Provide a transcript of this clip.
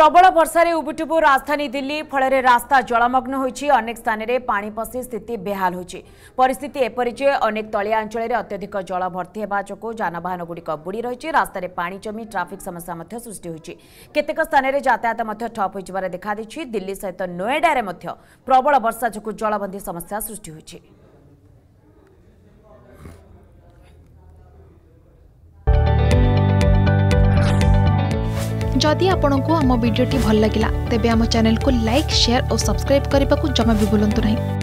प्रबल वर्षा उबुटुबु राजधानी दिल्ली फल रास्ता जलमग्न होइछि। अनेक स्थान में पानी पशि स्थिति बेहाल होइछि। परिस्थिति एपरि जे अनेक तलिया अंचल में अत्यधिक जल भर्ती हेबा जोगु जानवाहन गुड़िक बुड़ी रही। रास्तार पानी जमी ट्राफिक समस्या मध्य सृष्टि होइछि। केतेक स्थान में यातायात मध्य ठप होइबार देखा देछि। दिल्ली सहित नोएडा रे मध्य प्रबल वर्षा जोगु जलबंदी समस्या सृष्टि होइछि। जदि आपंक आम भिडी भल लगा तेब आम चैनल को लाइक शेयर और सब्सक्राइब करने को जमा भी भूलु नहीं।